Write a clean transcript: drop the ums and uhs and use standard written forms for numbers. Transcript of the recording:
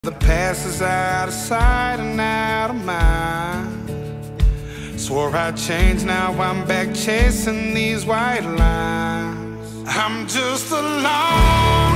The past is out of sight and out of mind. Swore I'd change, now I'm back chasing these white lines. I'm just alone.